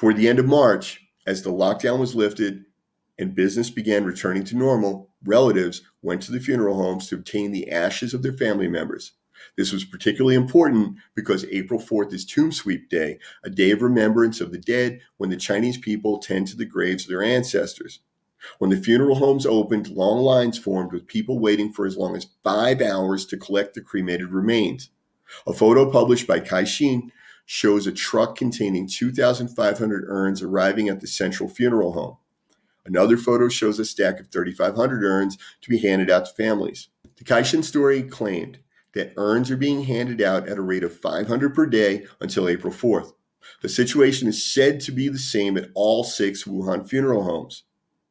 Toward the end of March, as the lockdown was lifted and business began returning to normal, relatives went to the funeral homes to obtain the ashes of their family members. This was particularly important because April 4th is Tomb Sweep Day, a day of remembrance of the dead when the Chinese people tend to the graves of their ancestors. When the funeral homes opened, long lines formed with people waiting for as long as 5 hours to collect the cremated remains. A photo published by Caixin shows a truck containing 2,500 urns arriving at the central funeral home. Another photo shows a stack of 3,500 urns to be handed out to families. The Caixin story claimed that urns are being handed out at a rate of 500 per day until April 4th. The situation is said to be the same at all 6 Wuhan funeral homes.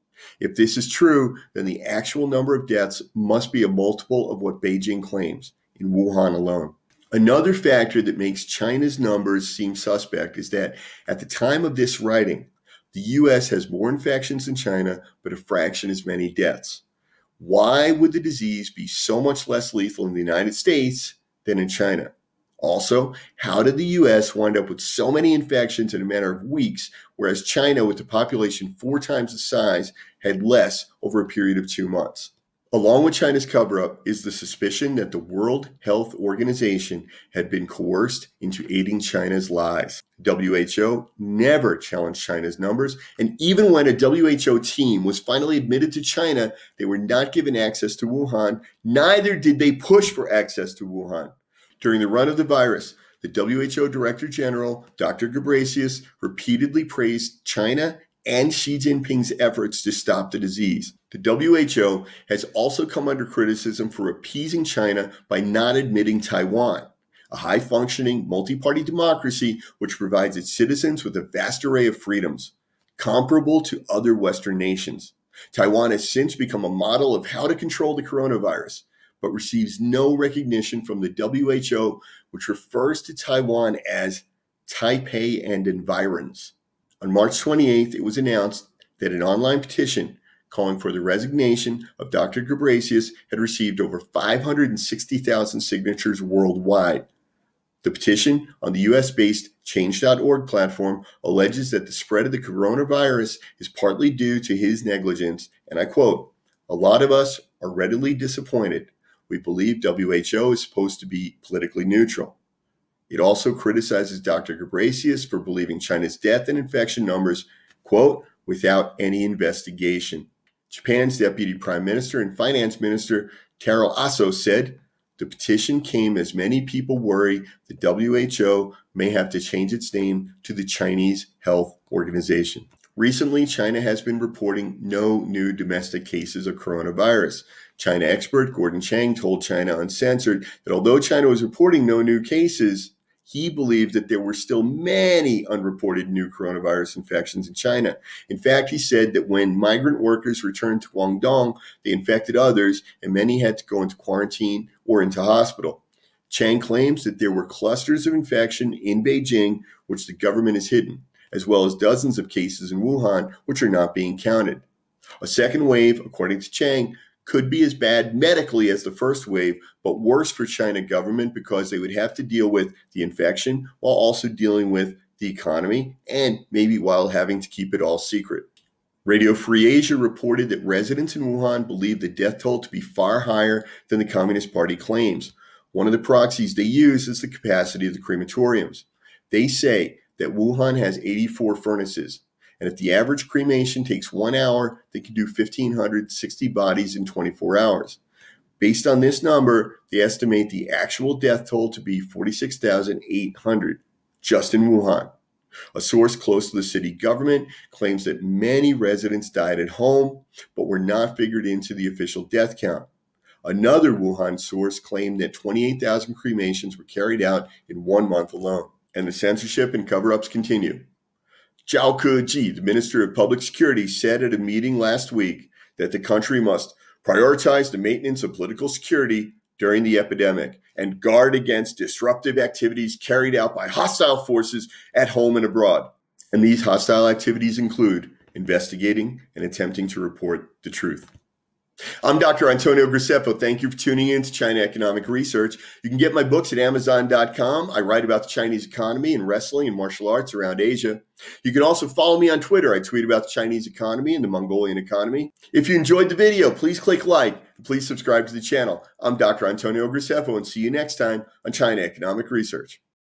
If this is true, then the actual number of deaths must be a multiple of what Beijing claims, in Wuhan alone. Another factor that makes China's numbers seem suspect is that at the time of this writing, the U.S. has more infections than China, but a fraction as many deaths. Why would the disease be so much less lethal in the United States than in China? Also, how did the U.S. wind up with so many infections in a matter of weeks, whereas China, with a population 4 times the size, had less over a period of 2 months? Along with China's cover-up is the suspicion that the World Health Organization had been coerced into aiding China's lies. WHO never challenged China's numbers, and even when a WHO team was finally admitted to China, they were not given access to Wuhan. Neither did they push for access to Wuhan. During the run of the virus, the WHO Director General, Dr. Ghebreyesus, repeatedly praised China and Xi Jinping's efforts to stop the disease. The WHO has also come under criticism for appeasing China by not admitting Taiwan, a high-functioning multi-party democracy which provides its citizens with a vast array of freedoms, comparable to other Western nations. Taiwan has since become a model of how to control the coronavirus, but receives no recognition from the WHO, which refers to Taiwan as Taipei and environs. On March 28th, it was announced that an online petition calling for the resignation of Dr. Ghebreyesus had received over 560,000 signatures worldwide. The petition on the US-based Change.org platform alleges that the spread of the coronavirus is partly due to his negligence, and I quote, "A lot of us are readily disappointed. We believe WHO is supposed to be politically neutral." It also criticizes Dr. Ghebreyesus for believing China's death and infection numbers, quote, "without any investigation." Japan's Deputy Prime Minister and Finance Minister Taro Aso said, "The petition came as many people worry the WHO may have to change its name to the Chinese Health Organization." Recently, China has been reporting no new domestic cases of coronavirus. China expert Gordon Chang told China Uncensored that although China was reporting no new cases, he believed that there were still many unreported new coronavirus infections in China. In fact, he said that when migrant workers returned to Guangdong, they infected others, and many had to go into quarantine or into hospital. Chang claims that there were clusters of infection in Beijing, which the government has hidden, as well as dozens of cases in Wuhan, which are not being counted. A second wave, according to Chang, could be as bad medically as the first wave, but worse for China government because they would have to deal with the infection while also dealing with the economy and maybe while having to keep it all secret. Radio Free Asia reported that residents in Wuhan believe the death toll to be far higher than the Communist Party claims. One of the proxies they use is the capacity of the crematoriums. They say that Wuhan has 84 furnaces. And if the average cremation takes 1 hour, they can do 1,560 bodies in 24 hours. Based on this number, they estimate the actual death toll to be 46,800 just in Wuhan. A source close to the city government claims that many residents died at home, but were not figured into the official death count. Another Wuhan source claimed that 28,000 cremations were carried out in 1 month alone. And the censorship and cover-ups continue. Zhao Keji, the Minister of Public Security, said at a meeting last week that the country must prioritize the maintenance of political security during the epidemic and guard against disruptive activities carried out by hostile forces at home and abroad. And these hostile activities include investigating and attempting to report the truth. I'm Dr. Antonio Graceffo. Thank you for tuning in to China Economic Research. You can get my books at Amazon.com. I write about the Chinese economy and wrestling and martial arts around Asia. You can also follow me on Twitter. I tweet about the Chinese economy and the Mongolian economy. If you enjoyed the video, please click like and please subscribe to the channel. I'm Dr. Antonio Graceffo, and see you next time on China Economic Research.